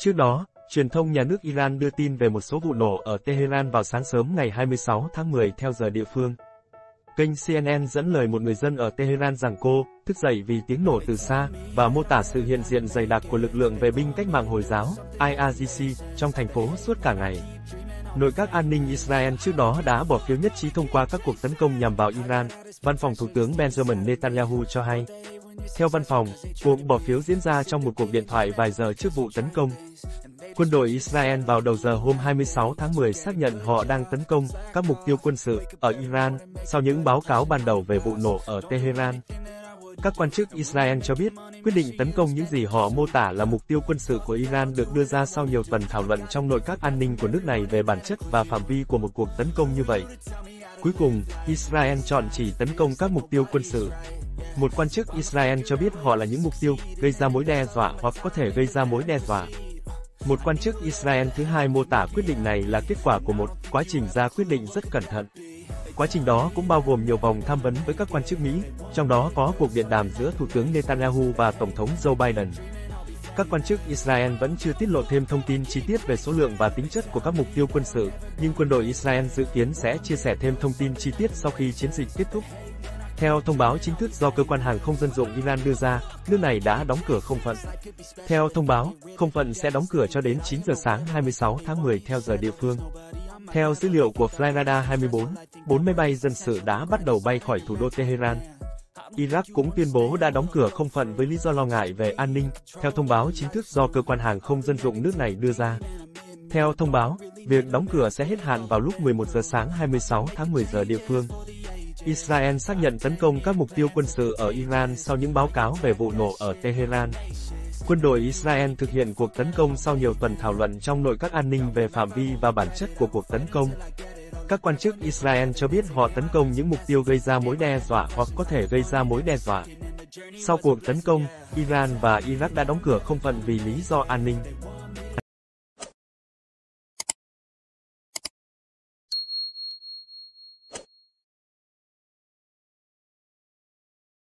Trước đó, truyền thông nhà nước Iran đưa tin về một số vụ nổ ở Tehran vào sáng sớm ngày 26 tháng 10 theo giờ địa phương. Kênh CNN dẫn lời một người dân ở Tehran rằng cô thức dậy vì tiếng nổ từ xa và mô tả sự hiện diện dày đặc của lực lượng vệ binh cách mạng Hồi giáo, IRGC, trong thành phố suốt cả ngày. Nội các an ninh Israel trước đó đã bỏ phiếu nhất trí thông qua các cuộc tấn công nhằm vào Iran, văn phòng Thủ tướng Benjamin Netanyahu cho hay. Theo văn phòng, cuộc bỏ phiếu diễn ra trong một cuộc điện thoại vài giờ trước vụ tấn công. Quân đội Israel vào đầu giờ hôm 26 tháng 10 xác nhận họ đang tấn công các mục tiêu quân sự ở Iran, sau những báo cáo ban đầu về vụ nổ ở Tehran. Các quan chức Israel cho biết, quyết định tấn công những gì họ mô tả là mục tiêu quân sự của Iran được đưa ra sau nhiều tuần thảo luận trong nội các an ninh của nước này về bản chất và phạm vi của một cuộc tấn công như vậy. Cuối cùng, Israel chọn chỉ tấn công các mục tiêu quân sự. Một quan chức Israel cho biết họ là những mục tiêu gây ra mối đe dọa hoặc có thể gây ra mối đe dọa. Một quan chức Israel thứ hai mô tả quyết định này là kết quả của một quá trình ra quyết định rất cẩn thận. Quá trình đó cũng bao gồm nhiều vòng tham vấn với các quan chức Mỹ, trong đó có cuộc điện đàm giữa Thủ tướng Netanyahu và Tổng thống Joe Biden. Các quan chức Israel vẫn chưa tiết lộ thêm thông tin chi tiết về số lượng và tính chất của các mục tiêu quân sự, nhưng quân đội Israel dự kiến sẽ chia sẻ thêm thông tin chi tiết sau khi chiến dịch kết thúc. Theo thông báo chính thức do cơ quan hàng không dân dụng Iran đưa ra, nước này đã đóng cửa không phận. Theo thông báo, không phận sẽ đóng cửa cho đến 9 giờ sáng 26 tháng 10 theo giờ địa phương. Theo dữ liệu của Flyradar 24, 4 máy bay dân sự đã bắt đầu bay khỏi thủ đô Tehran. Iraq cũng tuyên bố đã đóng cửa không phận với lý do lo ngại về an ninh, theo thông báo chính thức do cơ quan hàng không dân dụng nước này đưa ra. Theo thông báo, việc đóng cửa sẽ hết hạn vào lúc 11 giờ sáng 26 tháng 10 giờ địa phương. Israel xác nhận tấn công các mục tiêu quân sự ở Iran sau những báo cáo về vụ nổ ở Tehran. Quân đội Israel thực hiện cuộc tấn công sau nhiều tuần thảo luận trong nội các an ninh về phạm vi và bản chất của cuộc tấn công. Các quan chức Israel cho biết họ tấn công những mục tiêu gây ra mối đe dọa hoặc có thể gây ra mối đe dọa. Sau cuộc tấn công, Iran và Iraq đã đóng cửa không phận vì lý do an ninh.